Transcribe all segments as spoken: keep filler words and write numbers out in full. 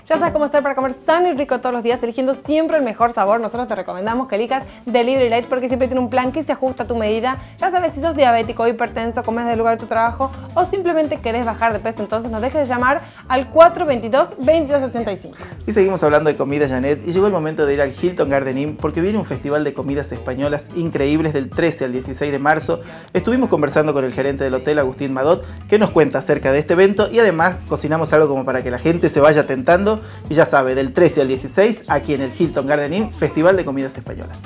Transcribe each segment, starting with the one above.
Ya sabes cómo hacer para comer sano y rico todos los días, eligiendo siempre el mejor sabor. Nosotros te recomendamos que elijas Delivery Light porque siempre tiene un plan que se ajusta a tu medida. Ya sabes, si sos diabético o hipertenso, comes del lugar de tu trabajo o simplemente querés bajar de peso, entonces no dejes de llamar al cuatro veintidós, veintidós ochenta y cinco. Y seguimos hablando de comida, Janet, y llegó el momento de ir al Hilton Garden Inn porque viene un festival de comidas españolas increíbles del trece al dieciséis de marzo. Estuvimos conversando con el gerente del hotel, Agustín Madot, que nos cuenta acerca de este evento y además cocinamos algo como para que la gente se vaya tentando. Y ya sabe, del trece al dieciséis, aquí en el Hilton Garden Inn, Festival de Comidas Españolas.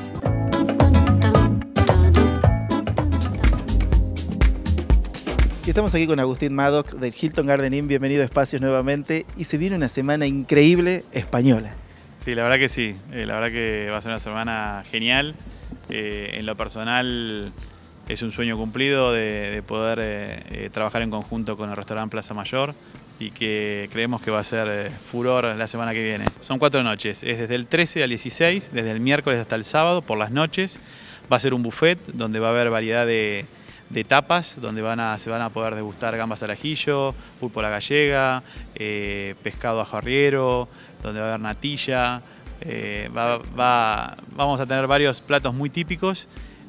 Y estamos aquí con Agustín Madot del Hilton Garden Inn. Bienvenido a Espacios nuevamente. Y se viene una semana increíble española. Sí, la verdad que sí. Eh, la verdad que va a ser una semana genial. Eh, en lo personal es un sueño cumplido de, de poder eh, eh, trabajar en conjunto con el restaurante Plaza Mayor y que creemos que va a ser eh, furor la semana que viene. Son cuatro noches, es desde el trece al dieciséis, desde el miércoles hasta el sábado por las noches. Va a ser un buffet donde va a haber variedad de, de tapas, donde van a, se van a poder degustar gambas al ajillo, pulpo a la gallega, eh, pescado ajo arriero, donde va a haber natilla. Eh, va, va, vamos a tener varios platos muy típicos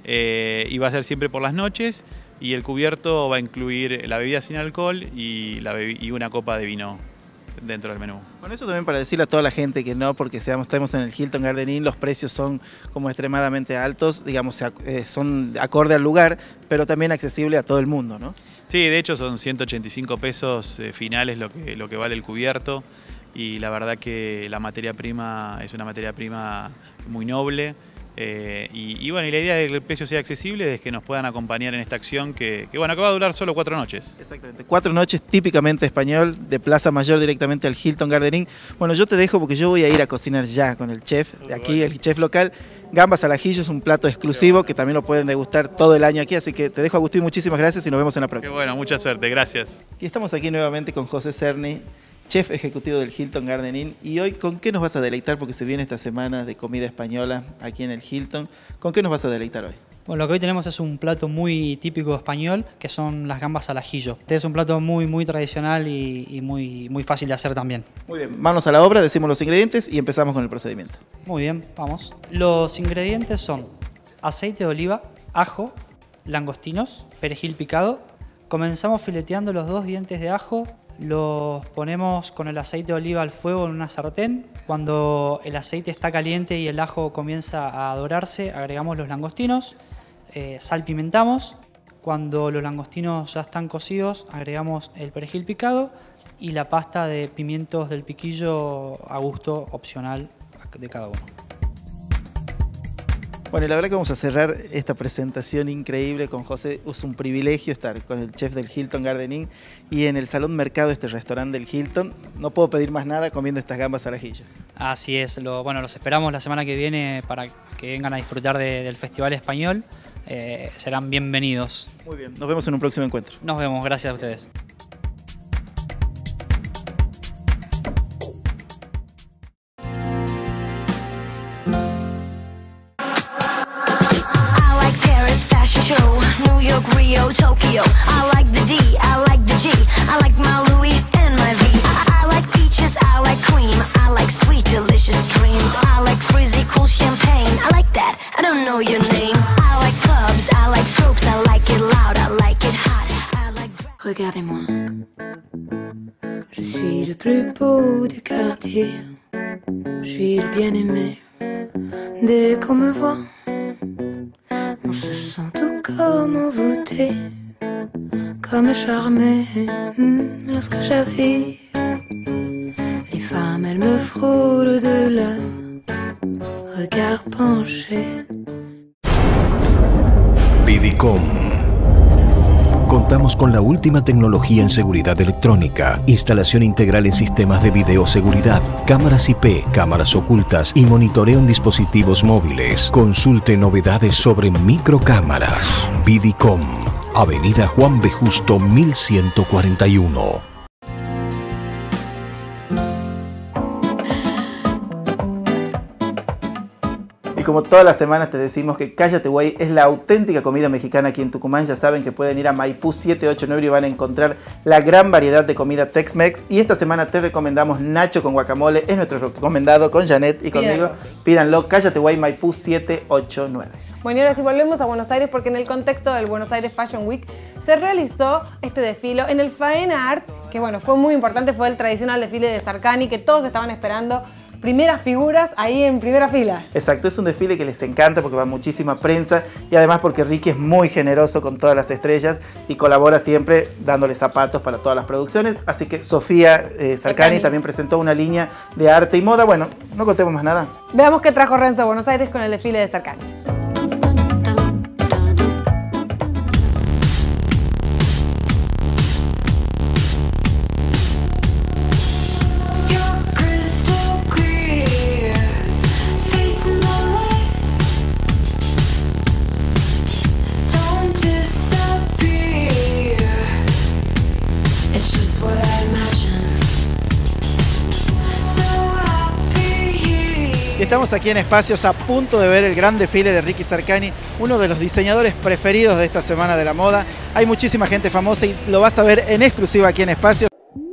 eh, y va a ser siempre por las noches. Y el cubierto va a incluir la bebida sin alcohol y, la y una copa de vino dentro del menú. Con eso también para decirle a toda la gente que no, porque seamos, estamos en el Hilton Garden Inn, los precios son como extremadamente altos, digamos, eh, son acorde al lugar, pero también accesible a todo el mundo, ¿no? Sí, de hecho son ciento ochenta y cinco pesos eh, finales lo que, lo que vale el cubierto y la verdad que la materia prima es una materia prima muy noble. Eh, y, y bueno, y la idea de que el precio sea accesible es que nos puedan acompañar en esta acción que, que, bueno, que va a durar solo cuatro noches. Exactamente, cuatro noches típicamente español, de Plaza Mayor directamente al Hilton Garden Inn. Bueno, yo te dejo porque yo voy a ir a cocinar ya con el chef de aquí, el chef local. Gambas al ajillo es un plato exclusivo que también lo pueden degustar todo el año aquí, así que te dejo, Agustín, muchísimas gracias y nos vemos en la próxima. Qué bueno, mucha suerte, gracias. Y estamos aquí nuevamente con José Cerny, chef ejecutivo del Hilton Garden Inn. Y hoy, ¿con qué nos vas a deleitar? Porque se viene esta semana de comida española aquí en el Hilton. ¿Con qué nos vas a deleitar hoy? Bueno, lo que hoy tenemos es un plato muy típico español, que son las gambas al ajillo. Este es un plato muy, muy tradicional y, y muy, muy fácil de hacer también. Muy bien, manos a la obra, decimos los ingredientes y empezamos con el procedimiento. Muy bien, vamos. Los ingredientes son aceite de oliva, ajo, langostinos, perejil picado. Comenzamos fileteando los dos dientes de ajo. Los ponemos con el aceite de oliva al fuego en una sartén. Cuando el aceite está caliente y el ajo comienza a dorarse, agregamos los langostinos, eh, salpimentamos. Cuando los langostinos ya están cocidos, agregamos el perejil picado y la pasta de pimientos del piquillo a gusto opcional de cada uno. Bueno, y la verdad que vamos a cerrar esta presentación increíble con José. Es un privilegio estar con el chef del Hilton Garden Inn y en el Salón Mercado, este restaurante del Hilton. No puedo pedir más nada comiendo estas gambas al ajillo. Así es. Lo, bueno, los esperamos la semana que viene para que vengan a disfrutar de, del Festival Español. Eh, serán bienvenidos. Muy bien, nos vemos en un próximo encuentro. Nos vemos, gracias a ustedes. Rio, Tokyo. I like the D, I like the G. I like my Louis and my V. I, I like peaches, I like cream. I like sweet, delicious dreams. I like frizzy, cool champagne. I like that, I don't know your name. I like clubs, I like soaps. I like it loud, I like it hot. I like... Regardez-moi. Je suis le plus beau du quartier. Je suis le bien-aimé. Dès qu'on me voit, on se sent tout comme envoûté, comme charmé. Lorsque j'arrive, les femmes elles me frôlent de leur regard penché. Vidicom. Contamos con la última tecnología en seguridad electrónica, instalación integral en sistemas de videoseguridad, cámaras I P, cámaras ocultas y monitoreo en dispositivos móviles. Consulte novedades sobre microcámaras. Vidicom, Avenida Juan B. Justo mil ciento cuarenta y uno. como todas las semanas te decimos que Cállate Güey es la auténtica comida mexicana aquí en Tucumán. Ya saben que pueden ir a Maipú siete ocho nueve y van a encontrar la gran variedad de comida Tex-Mex. Y esta semana te recomendamos Nacho con guacamole, es nuestro recomendado con Janet y conmigo. Pídanlo, Cállate Güey, Maipú siete ocho nueve. Bueno, y ahora sí volvemos a Buenos Aires porque en el contexto del Buenos Aires Fashion Week se realizó este desfile en el Faena Art, que bueno, fue muy importante, fue el tradicional desfile de Sarkany que todos estaban esperando. Primeras figuras ahí en primera fila. Exacto, es un desfile que les encanta porque va muchísima prensa y además porque Ricky es muy generoso con todas las estrellas y colabora siempre dándole zapatos para todas las producciones. Así que Sofía eh, Sarkany también presentó una línea de arte y moda. Bueno, no contemos más nada. Veamos qué trajo Renzo a Buenos Aires con el desfile de Sarkany. Estamos aquí en Espacios a punto de ver el gran desfile de Ricky Sarkany, uno de los diseñadores preferidos de esta semana de la moda. Hay muchísima gente famosa y lo vas a ver en exclusiva aquí en Espacios.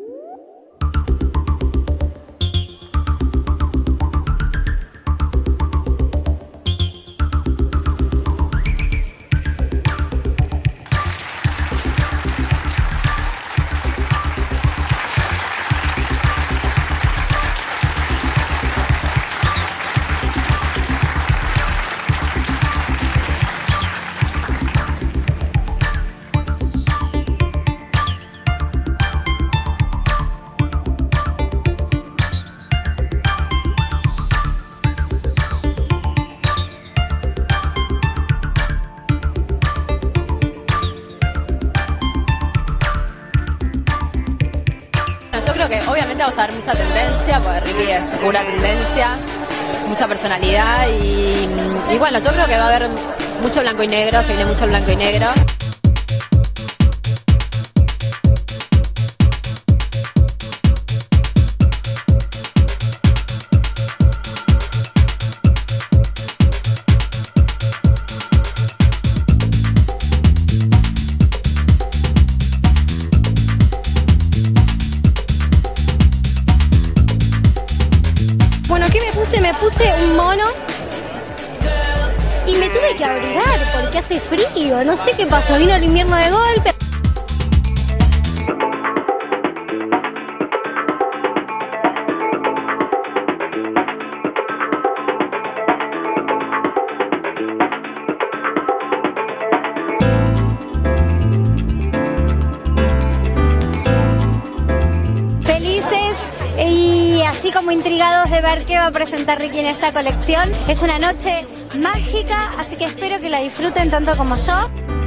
Yo creo que obviamente vamos a ver mucha tendencia, porque Ricky es pura tendencia, mucha personalidad y, y bueno, yo creo que va a haber mucho blanco y negro, se viene mucho blanco y negro. Bueno, ¿qué me puse? Me puse un mono y me tuve que abrigar porque hace frío. No sé qué pasó, vino el invierno de golpe. Felices y así como intrigados de ver qué va a presentar Ricky en esta colección. Es una noche mágica, así que espero que la disfruten tanto como yo.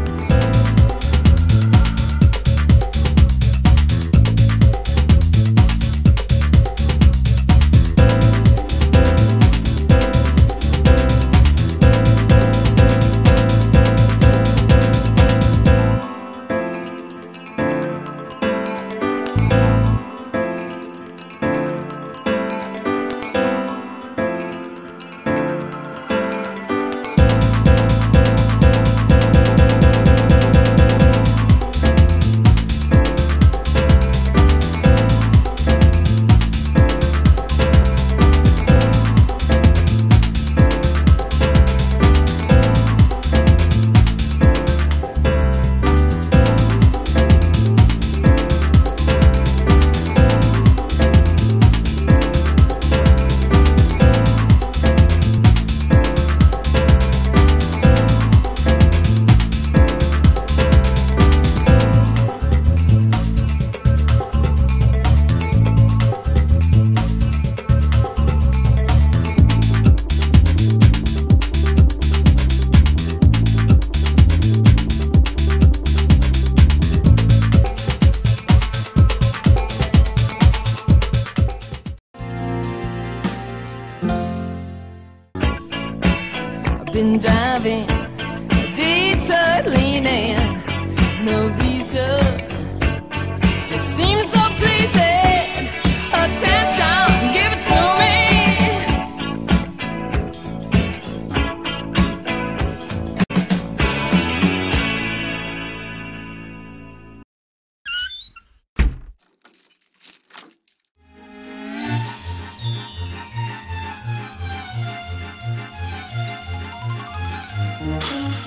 Been diving, detour leaning, no reason, just seems so pleasing. Attention, give it to me.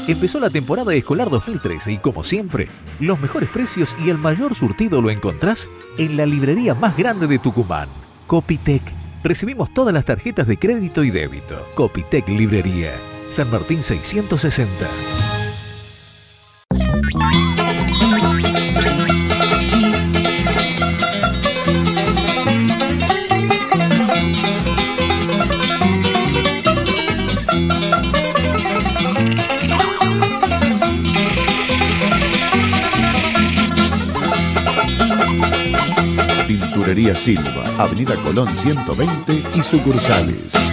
Empezó la temporada escolar dos mil trece y, como siempre, los mejores precios y el mayor surtido lo encontrás en la librería más grande de Tucumán, Copitec. Recibimos todas las tarjetas de crédito y débito. Copitec Librería, San Martín seiscientos sesenta. Pinturería Silva, Avenida Colón ciento veinte y sucursales.